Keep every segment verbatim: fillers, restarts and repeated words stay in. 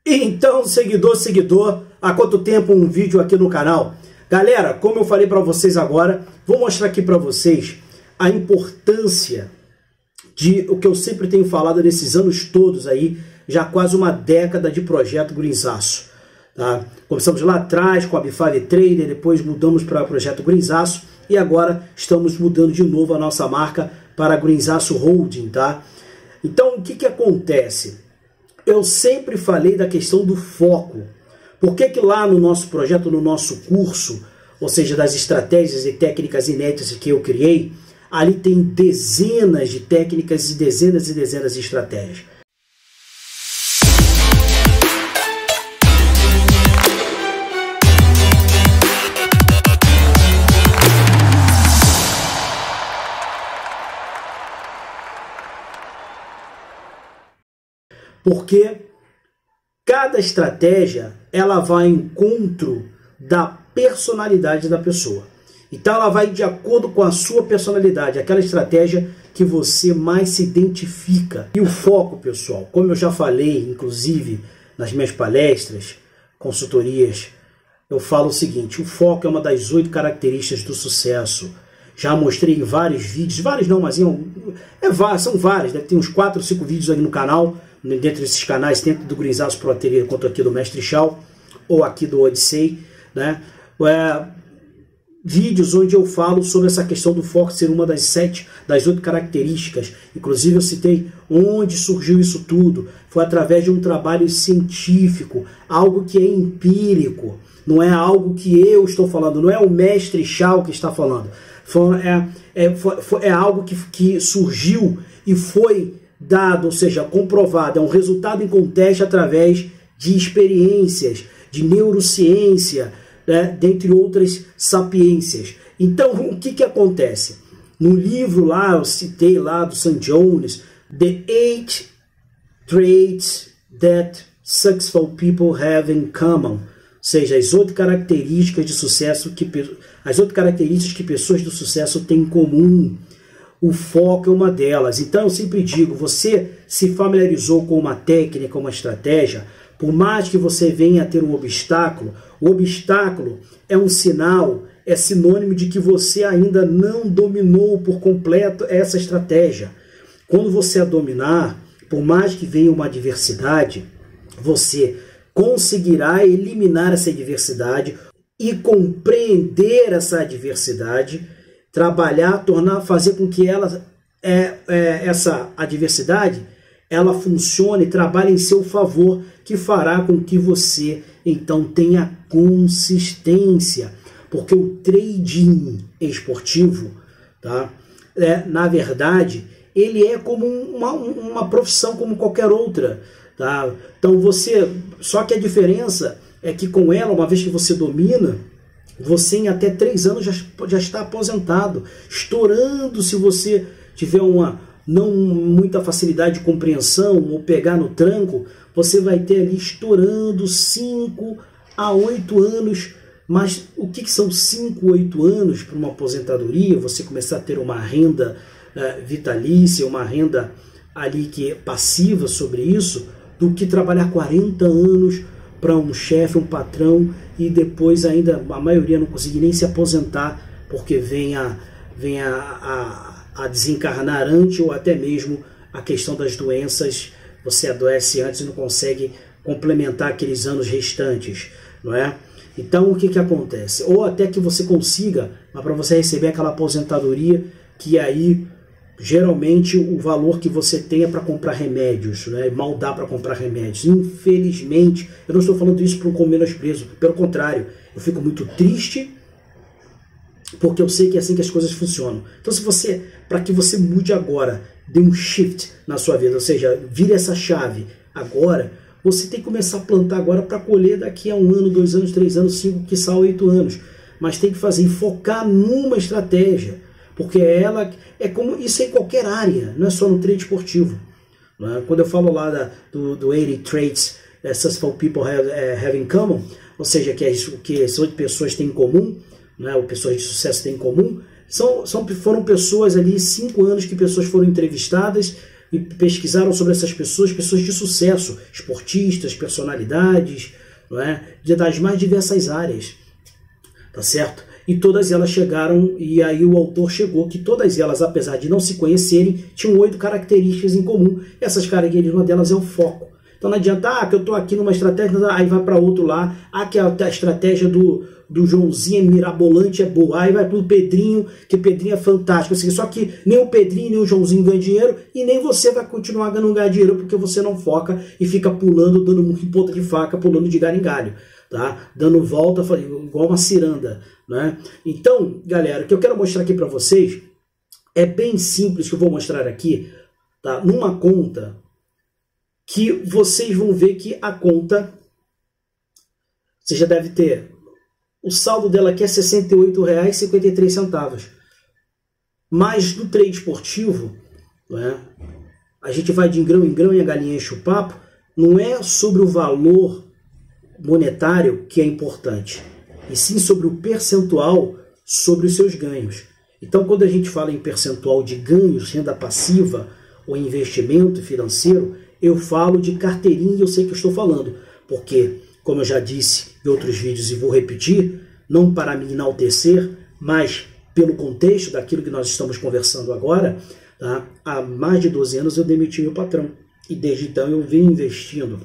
Então, seguidor, seguidor, há quanto tempo um vídeo aqui no canal? Galera, como eu falei para vocês agora, vou mostrar aqui para vocês a importância de o que eu sempre tenho falado nesses anos todos aí, já quase uma década de projeto Greenzaço. Tá? Começamos lá atrás com a Bifale Trader, depois mudamos para o projeto Greenzaço e agora estamos mudando de novo a nossa marca para Greenzaço Holding, tá? Então, o que que acontece? Eu sempre falei da questão do foco. Por que que lá no nosso projeto, no nosso curso, ou seja, das estratégias e técnicas inéditas que eu criei, ali tem dezenas de técnicas e dezenas e dezenas de estratégias. Porque cada estratégia ela vai ao encontro da personalidade da pessoa. Então ela vai de acordo com a sua personalidade, aquela estratégia que você mais se identifica. E o foco, pessoal, como eu já falei, inclusive nas minhas palestras, consultorias, eu falo o seguinte: o foco é uma das oito características do sucesso. Já mostrei em vários vídeos, vários não, mas em, é, são vários, deve ter uns quatro ou cinco vídeos aí no canal, dentro desses canais, tanto do Greenzaço Pro Ateliê quanto aqui do Mestre Chau, ou aqui do Odyssey, né? É, vídeos onde eu falo sobre essa questão do foco ser uma das sete, das oito características. Inclusive eu citei onde surgiu isso tudo. Foi através de um trabalho científico, algo que é empírico, não é algo que eu estou falando, não é o Mestre Chau que está falando. Foi, é, é, foi, foi, é algo que, que surgiu e foi dado, ou seja, comprovado, é um resultado em contexto através de experiências, de neurociência, né, dentre outras sapiências. Então, o que que acontece? No livro lá, eu citei lá do Sam Jones, The Eight Traits That Successful People Have in Common, ou seja, as oito características de sucesso que as oito características que pessoas do sucesso têm em comum. O foco é uma delas. Então eu sempre digo, você se familiarizou com uma técnica, uma estratégia, por mais que você venha a ter um obstáculo, o obstáculo é um sinal, é sinônimo de que você ainda não dominou por completo essa estratégia. Quando você a dominar, por mais que venha uma adversidade, você conseguirá eliminar essa adversidade e compreender essa adversidade, trabalhar, tornar, fazer com que ela, é, é, essa adversidade, ela funcione, trabalhe em seu favor, que fará com que você, então, tenha consistência. Porque o trading esportivo, tá, é, na verdade, ele é como uma, uma profissão como qualquer outra. Tá? Então, você, só que a diferença é que com ela, uma vez que você domina, você em até três anos já, já está aposentado, estourando se você tiver uma não muita facilidade de compreensão ou pegar no tranco, você vai ter ali estourando cinco a oito anos. Mas o que, que são cinco, oito anos para uma aposentadoria? Você começar a ter uma renda uh, vitalícia, uma renda ali que é passiva sobre isso, do que trabalhar quarenta anos para um chefe, um patrão, e depois ainda a maioria não conseguir nem se aposentar porque vem a, vem a, a, a desencarnar antes, ou até mesmo a questão das doenças, você adoece antes e não consegue complementar aqueles anos restantes, não é? Então o que que acontece? Ou até que você consiga, mas para você receber aquela aposentadoria, que aí geralmente o valor que você tem é para comprar remédios, né? Mal dá para comprar remédios. Infelizmente, eu não estou falando isso com menosprezo, pelo contrário, eu fico muito triste porque eu sei que é assim que as coisas funcionam. Então, se você, para que você mude agora, dê um shift na sua vida, ou seja, vire essa chave agora, você tem que começar a plantar agora para colher daqui a um ano, dois anos, três anos, cinco, quiçá oito anos. Mas tem que fazer, focar numa estratégia. Porque ela é como isso é em qualquer área, não é só no trade esportivo. Né? Quando eu falo lá da, do, do eighty traits that successful people have, uh, have in common, ou seja, que, é isso, que as oito pessoas têm em comum, né? Ou pessoas de sucesso têm em comum, são, são, foram pessoas ali, cinco anos que pessoas foram entrevistadas, e pesquisaram sobre essas pessoas, pessoas de sucesso, esportistas, personalidades, não é? Das mais diversas áreas, tá certo? E todas elas chegaram, e aí o autor chegou que todas elas, apesar de não se conhecerem, tinham oito características em comum. Essas características, uma delas é o foco. Então não adianta, ah, que eu estou aqui numa estratégia, aí vai para outro lá, ah, que a, a estratégia do, do Joãozinho mirabolante é boa, aí vai para o Pedrinho, que o Pedrinho é fantástico, assim, só que nem o Pedrinho nem o Joãozinho ganham dinheiro, e nem você vai continuar ganhando dinheiro, porque você não foca e fica pulando, dando um ponta de faca, pulando de galho em galho, tá? Dando volta, igual uma ciranda, né? Então, galera, o que eu quero mostrar aqui para vocês é bem simples, que eu vou mostrar aqui, tá? Numa conta que vocês vão ver que a conta, você já deve ter, o saldo dela aqui é sessenta e oito reais e cinquenta e três centavos. Mas no trade esportivo, né, a gente vai de grão em grão e a galinha enche o papo, não é sobre o valor monetário que é importante, e sim sobre o percentual sobre os seus ganhos. Então, quando a gente fala em percentual de ganhos, renda passiva ou investimento financeiro, eu falo de carteirinha e eu sei que eu estou falando, porque, como eu já disse em outros vídeos e vou repetir, não para me enaltecer, mas pelo contexto daquilo que nós estamos conversando agora, tá? Há mais de doze anos eu demiti meu patrão, e desde então eu venho investindo,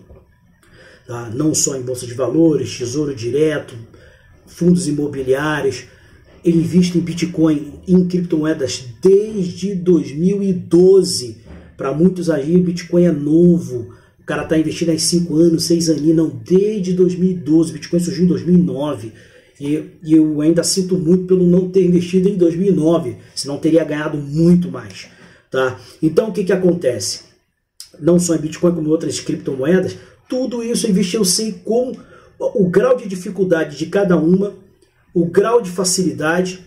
tá? Não só em bolsa de valores, tesouro direto, fundos imobiliários, eu invisto em Bitcoin, em criptomoedas desde dois mil e doze. Para muitos aí, Bitcoin é novo. O cara está investindo há cinco anos, seis aninhos, não, desde dois mil e doze. Bitcoin surgiu em dois mil e nove. E, e eu ainda sinto muito pelo não ter investido em dois mil e nove, senão teria ganhado muito mais. Tá? Então, o que, que acontece? Não só em Bitcoin, como em outras criptomoedas, tudo isso eu investi, eu sei com o grau de dificuldade de cada uma, o grau de facilidade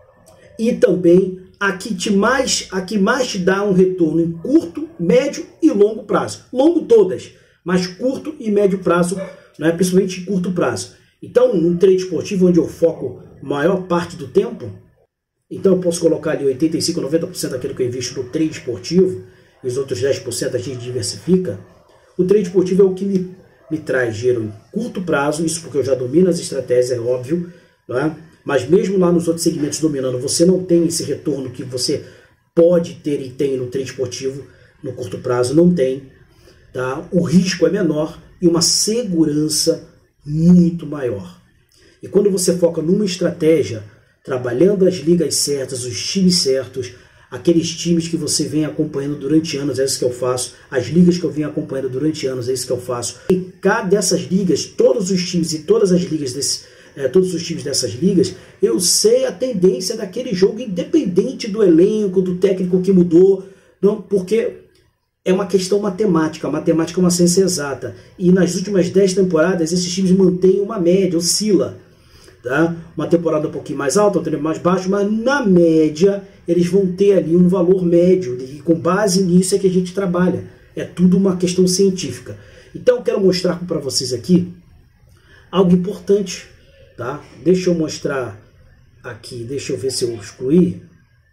e também a que, te mais, a que mais te dá um retorno em curto, médio e longo prazo. Longo todas, mas curto e médio prazo, né, principalmente em curto prazo. Então, no trade esportivo, onde eu foco maior parte do tempo, então eu posso colocar ali oitenta e cinco, noventa por cento daquilo que eu invisto no trade esportivo, e os outros dez por cento a gente diversifica. O trade esportivo é o que me, me traz dinheiro em curto prazo, isso porque eu já domino as estratégias, é óbvio, né? Mas mesmo lá nos outros segmentos dominando, você não tem esse retorno que você pode ter e tem no trade esportivo no curto prazo, não tem. Tá? O risco é menor e uma segurança muito maior. E quando você foca numa estratégia, trabalhando as ligas certas, os times certos, aqueles times que você vem acompanhando durante anos, é isso que eu faço, as ligas que eu venho acompanhando durante anos, é isso que eu faço. E cada dessas ligas, todos os times e todas as ligas desse É, todos os times dessas ligas, eu sei a tendência daquele jogo, independente do elenco, do técnico que mudou, não, porque é uma questão matemática, a matemática é uma ciência exata, e nas últimas dez temporadas esses times mantêm uma média, oscila, tá? Uma temporada um pouquinho mais alta, outra mais baixo, mas na média eles vão ter ali um valor médio, e com base nisso é que a gente trabalha, é tudo uma questão científica. Então eu quero mostrar para vocês aqui algo importante. Tá? Deixa eu mostrar aqui, deixa eu ver se eu excluí.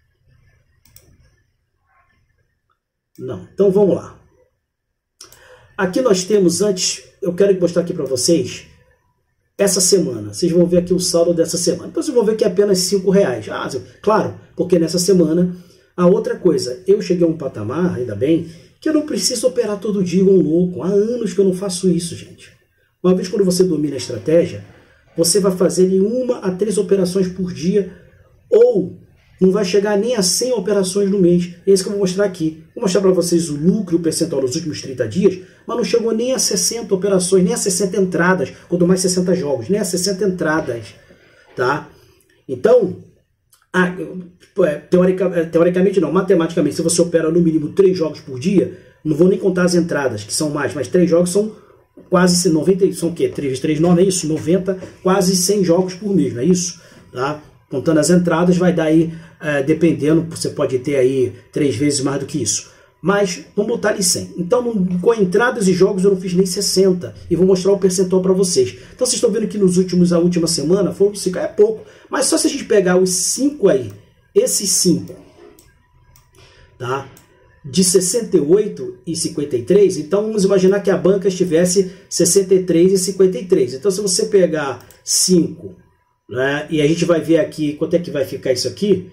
Não, então vamos lá. Aqui nós temos antes, eu quero mostrar aqui para vocês, essa semana. Vocês vão ver aqui o saldo dessa semana. Então vocês vão ver que é apenas cinco reais. Ah, claro, porque nessa semana, a outra coisa, eu cheguei a um patamar, ainda bem, que eu não preciso operar todo dia igual um louco. Há anos que eu não faço isso, gente. Uma vez quando você domina a estratégia, você vai fazer em uma a três operações por dia, ou não vai chegar nem a cem operações no mês. É isso que eu vou mostrar aqui. Vou mostrar para vocês o lucro, o percentual nos últimos trinta dias, mas não chegou nem a sessenta operações, nem a sessenta entradas, quanto mais sessenta jogos, nem a sessenta entradas. Tá? Então, a, teorica, teoricamente não, matematicamente, se você opera no mínimo três jogos por dia, não vou nem contar as entradas, que são mais, mas três jogos são quase noventa, são o quê? três vezes três, não é isso? noventa, quase cem jogos por mês, não é isso? Tá? Contando as entradas, vai dar aí, é, dependendo, você pode ter aí três vezes mais do que isso. Mas vamos botar ali cem. Então, com entradas e jogos, eu não fiz nem sessenta. E vou mostrar o percentual para vocês. Então, vocês estão vendo que nos últimos, a última semana, foram cinco, é pouco. Mas só se a gente pegar os cinco aí, esses cinco, tá? de sessenta e oito e cinquenta e três, então vamos imaginar que a banca estivesse sessenta e três e cinquenta e três. Então se você pegar cinco, né, e a gente vai ver aqui quanto é que vai ficar isso aqui,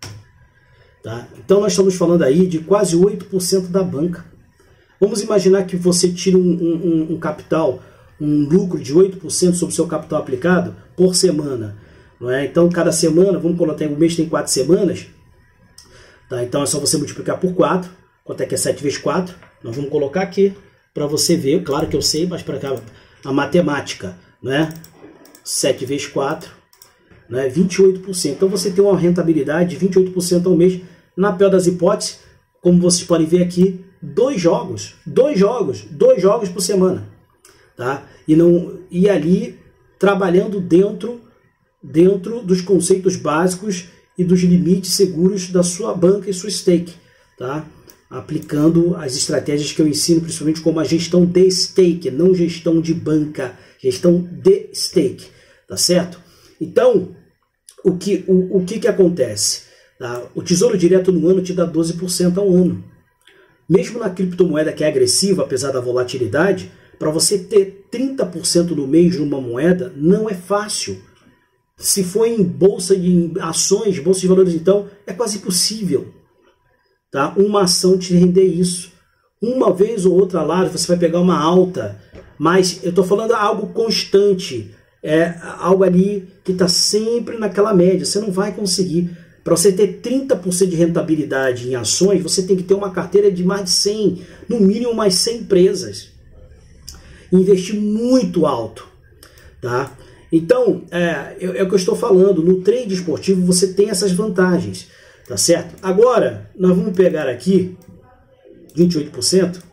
tá? Então nós estamos falando aí de quase oito por cento da banca. Vamos imaginar que você tira um, um, um capital, um lucro de oito por cento sobre o seu capital aplicado por semana. Não é? Então, cada semana, vamos colocar, o mês tem quatro semanas. Tá? Então, é só você multiplicar por quatro. Quanto é que é sete vezes quatro? Nós vamos colocar aqui para você ver. Claro que eu sei, mas para cá, a matemática. Né? sete vezes quatro, né? vinte e oito por cento. Então, você tem uma rentabilidade de vinte e oito por cento ao mês. Na pior das hipóteses, como vocês podem ver aqui, dois jogos. Dois jogos. Dois jogos por semana. Tá? E, não, e ali, trabalhando dentro... dentro dos conceitos básicos e dos limites seguros da sua banca e sua stake, tá? Aplicando as estratégias que eu ensino, principalmente como a gestão de stake, não gestão de banca, gestão de stake, tá certo? Então, o que, o, o que, que acontece? Tá? O Tesouro Direto no ano te dá doze por cento ao ano. Mesmo na criptomoeda que é agressiva, apesar da volatilidade, para você ter trinta por cento no mês numa moeda, não é fácil. Se for em bolsa de ações, bolsa de valores, então, é quase impossível, tá? Uma ação te render isso. Uma vez ou outra lá, você vai pegar uma alta, mas eu estou falando algo constante, é algo ali que está sempre naquela média. Você não vai conseguir. Para você ter trinta por cento de rentabilidade em ações, você tem que ter uma carteira de mais de cem, no mínimo mais cem empresas. Investir muito alto, tá? Então, é, é o que eu estou falando, no trade esportivo você tem essas vantagens, tá certo? Agora, nós vamos pegar aqui vinte e oito por cento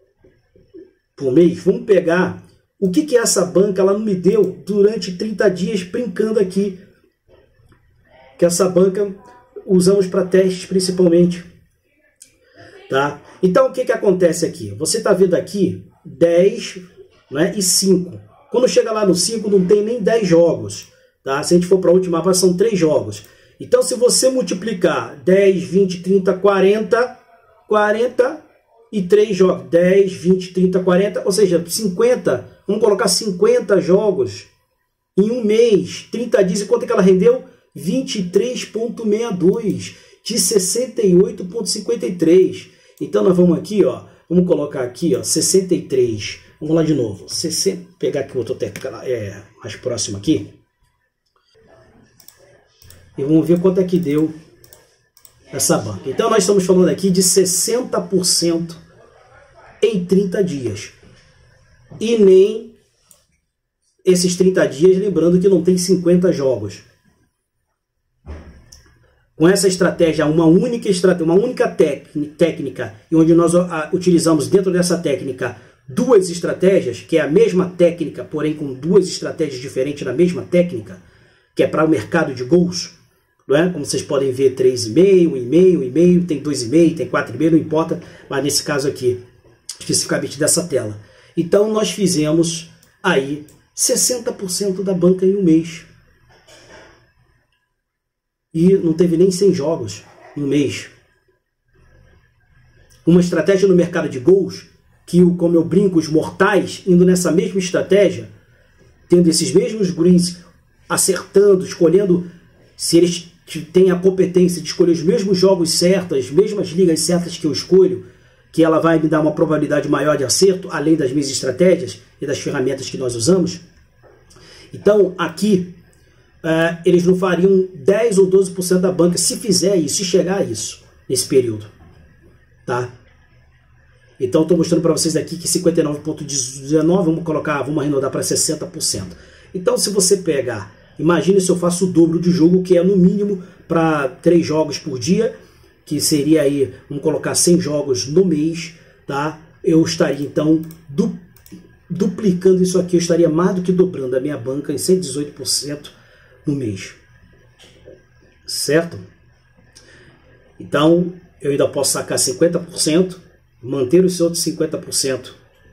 por mês, vamos pegar o que que essa banca ela não me deu durante trinta dias brincando aqui, que essa banca usamos para testes principalmente, tá? Então, o que que acontece aqui? Você está vendo aqui dez, né, e cinco. Quando chega lá no cinco, não tem nem dez jogos. Tá? Se a gente for para a última parte, são três jogos. Então, se você multiplicar dez, vinte, trinta, quarenta, quarenta e três jogos. dez, vinte, trinta, quarenta, ou seja, cinquenta. Vamos colocar cinquenta jogos em um mês. trinta dias. E quanto é que ela rendeu? vinte e três vírgula sessenta e dois de sessenta e oito vírgula cinquenta e três. Então, nós vamos aqui, ó. Vamos colocar aqui, ó, sessenta e três. Vamos lá de novo. sessenta, pegar aqui o outro é, mais próximo aqui. E vamos ver quanto é que deu essa banca. Então nós estamos falando aqui de sessenta por cento em trinta dias. E nem esses trinta dias, lembrando que não tem cinquenta jogos. Com essa estratégia, uma única estratégia, uma única técnica, e onde nós a, utilizamos dentro dessa técnica duas estratégias, que é a mesma técnica, porém com duas estratégias diferentes na mesma técnica, que é para o mercado de gols, não é? Como vocês podem ver, três vírgula cinco, um vírgula cinco, um vírgula cinco, tem dois vírgula cinco, tem quatro vírgula cinco, não importa, mas nesse caso aqui, especificamente dessa tela. Então nós fizemos aí sessenta por cento da banca em um mês. E não teve nem cem jogos em um mês. Uma estratégia no mercado de gols, que, como eu brinco, os mortais, indo nessa mesma estratégia, tendo esses mesmos greens, acertando, escolhendo, se eles têm a competência de escolher os mesmos jogos certos, as mesmas ligas certas que eu escolho, que ela vai me dar uma probabilidade maior de acerto, além das minhas estratégias e das ferramentas que nós usamos. Então, aqui, uh, eles não fariam dez ou doze por cento da banca se fizer isso, se chegar a isso, nesse período. Tá? Então, estou mostrando para vocês aqui que cinquenta e nove vírgula dezenove, vamos colocar, vamos arredondar para sessenta por cento. Então, se você pegar, imagine se eu faço o dobro de jogo, que é no mínimo para três jogos por dia, que seria aí, vamos colocar cem jogos no mês, tá? Eu estaria, então, du duplicando isso aqui, eu estaria mais do que dobrando a minha banca em cento e dezoito por cento no mês. Certo? Então, eu ainda posso sacar cinquenta por cento, manter os outros cinquenta por cento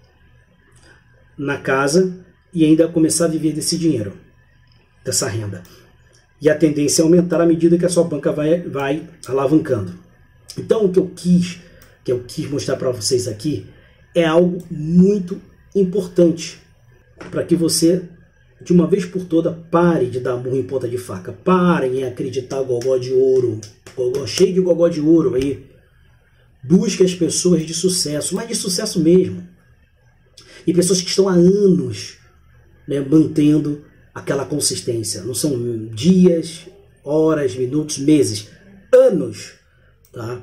na casa e ainda começar a viver desse dinheiro, dessa renda. E a tendência é aumentar à medida que a sua banca vai, vai alavancando. Então, o que eu quis que eu quis mostrar para vocês aqui, é algo muito importante para que você, de uma vez por toda, pare de dar murro em ponta de faca. Parem em acreditar gogó de ouro, gogó, cheio de gogó de ouro aí. Busque as pessoas de sucesso, mas de sucesso mesmo. E pessoas que estão há anos, né, mantendo aquela consistência. Não são dias, horas, minutos, meses, anos. Tá?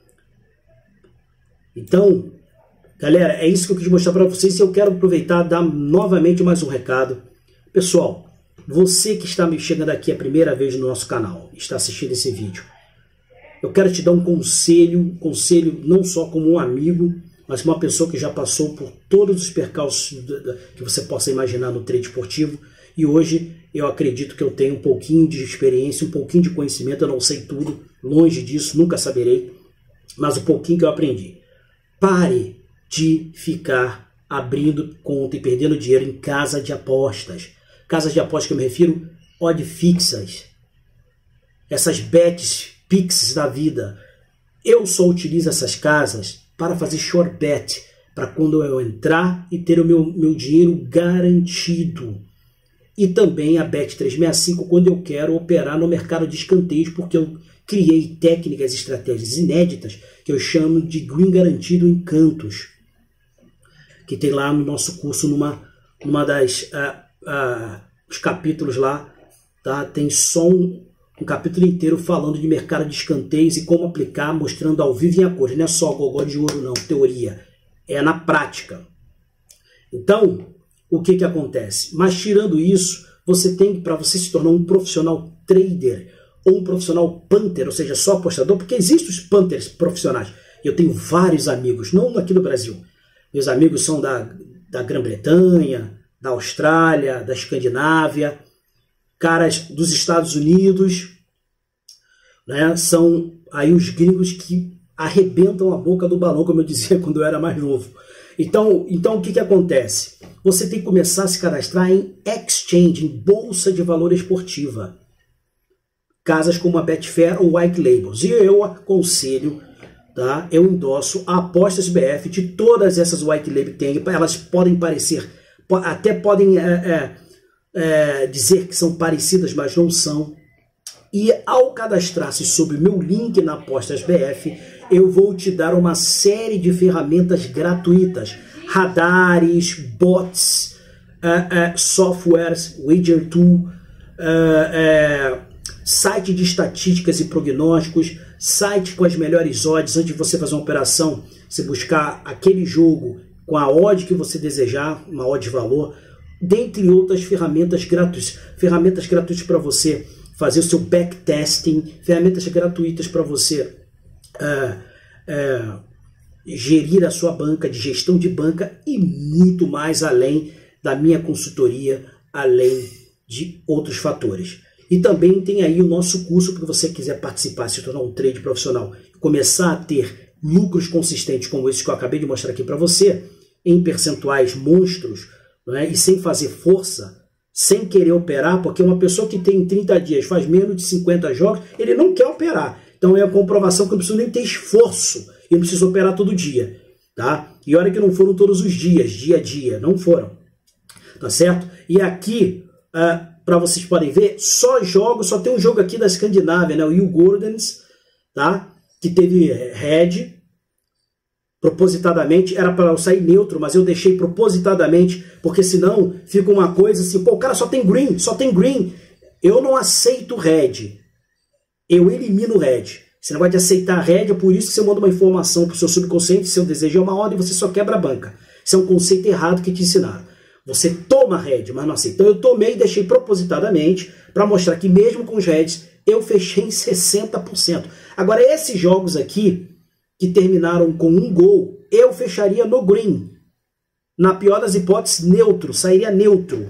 Então, galera, é isso que eu quis mostrar para vocês e eu quero aproveitar e dar novamente mais um recado. Pessoal, você que está me chegando aqui a primeira vez no nosso canal, está assistindo esse vídeo, eu quero te dar um conselho, um conselho não só como um amigo, mas como uma pessoa que já passou por todos os percalços que você possa imaginar no trade esportivo. E hoje eu acredito que eu tenho um pouquinho de experiência, um pouquinho de conhecimento. Eu não sei tudo, longe disso, nunca saberei, mas o pouquinho que eu aprendi. Pare de ficar abrindo conta e perdendo dinheiro em casa de apostas. Casas de apostas que eu me refiro, odd fixas. Essas bets pixes da vida. Eu só utilizo essas casas para fazer short bet, para quando eu entrar e ter o meu, meu dinheiro garantido. E também a Bet trezentos e sessenta e cinco quando eu quero operar no mercado de escanteios, porque eu criei técnicas e estratégias inéditas que eu chamo de Green Garantido em Cantos, que tem lá no nosso curso, numa, numa das uh, uh, os capítulos lá, tá? Tem só um, um capítulo inteiro falando de mercado de escanteios e como aplicar, mostrando ao vivo em a cores. Não é só gogó de ouro não, teoria, é na prática. Então, o que que acontece? Mas tirando isso, você tem, para você se tornar um profissional trader ou um profissional punter, ou seja, só apostador, porque existem os punters profissionais. Eu tenho vários amigos, não aqui no Brasil. Meus amigos são da, da Grã-Bretanha, da Austrália, da Escandinávia, caras dos Estados Unidos, né? São aí os gringos que arrebentam a boca do balão, como eu dizia quando eu era mais novo. Então, então o que que acontece? Você tem que começar a se cadastrar em exchange, em bolsa de valor esportiva. Casas como a Betfair ou White Labels. E eu aconselho, tá? Eu endosso a Apostas B F de todas essas White Labels que tem. Elas podem parecer, até podem é, é, é, dizer que são parecidas, mas não são. E ao cadastrar-se sob o meu link na Apostas B F, eu vou te dar uma série de ferramentas gratuitas. Radares, bots, uh, uh, softwares, wager tool, uh, uh, site de estatísticas e prognósticos, site com as melhores odds. Antes de você fazer uma operação, você buscar aquele jogo com a odd que você desejar, uma odd de valor, dentre outras ferramentas gratuitas. Ferramentas gratuitas para você fazer o seu backtesting, ferramentas gratuitas para você uh, uh, gerir a sua banca, de gestão de banca e muito mais além da minha consultoria, além de outros fatores. E também tem aí o nosso curso para você quiser participar, se tornar um trade profissional, começar a ter lucros consistentes como esses que eu acabei de mostrar aqui para você, em percentuais monstros, não é? E sem fazer força, sem querer operar, porque uma pessoa que tem trinta dias, faz menos de cinquenta jogos, ele não quer operar. Então é a comprovação que eu não preciso nem ter esforço, eu não preciso operar todo dia, tá? E olha que não foram todos os dias, dia a dia, não foram, tá certo? E aqui, uh, para vocês podem ver, só jogos, só tem um jogo aqui da Escandinávia, né? O Djurgårdens, tá? Que teve head, propositadamente, era para eu sair neutro, mas eu deixei propositadamente, porque senão fica uma coisa assim, pô, o cara só tem green, só tem green. Eu não aceito red, eu elimino red. Esse negócio de aceitar red é por isso que você manda uma informação para o seu subconsciente, seu desejo é uma ordem e você só quebra a banca. Isso é um conceito errado que te ensinaram. Você toma red, mas não aceita. Então eu tomei e deixei propositadamente para mostrar que mesmo com os reds eu fechei em sessenta por cento. Agora esses jogos aqui, que terminaram com um gol, eu fecharia no green. Na pior das hipóteses, neutro, sairia neutro.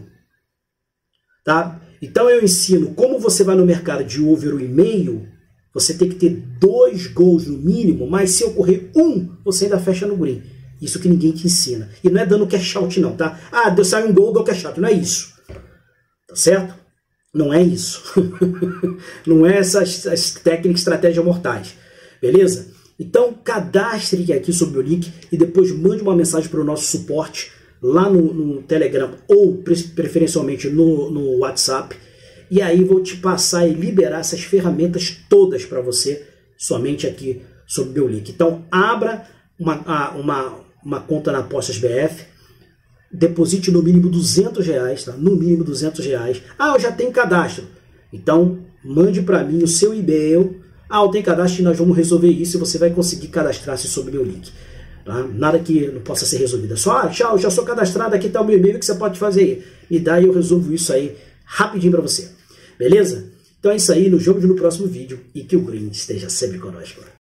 Tá? Então eu ensino como você vai no mercado de over e meio, você tem que ter dois gols no mínimo, mas se ocorrer um, você ainda fecha no green. Isso que ninguém te ensina. E não é dando cash out não, tá? Ah, deu sai um gol, dou cash out. Não é isso. Tá certo? Não é isso. Não é essas, essas técnicas, estratégias mortais. Beleza? Então cadastre aqui sobre o link e depois mande uma mensagem para o nosso suporte lá no, no Telegram ou preferencialmente no, no WhatsApp. E aí vou te passar e liberar essas ferramentas todas para você somente aqui sobre o meu link. Então abra uma, uma, uma conta na Apostas B F, deposite no mínimo duzentos reais, tá? No mínimo duzentos reais. Ah, eu já tenho cadastro. Então mande para mim o seu e-mail. Ah, eu tenho cadastro e nós vamos resolver isso e você vai conseguir cadastrar-se sobre o meu link. Tá? Nada que não possa ser resolvido. É só, ah, tchau, já sou cadastrado, aqui está o meu e-mail que você pode fazer aí. Me dá e eu resolvo isso aí rapidinho para você. Beleza? Então é isso aí, nos vemos no próximo vídeo e que o Green esteja sempre conosco.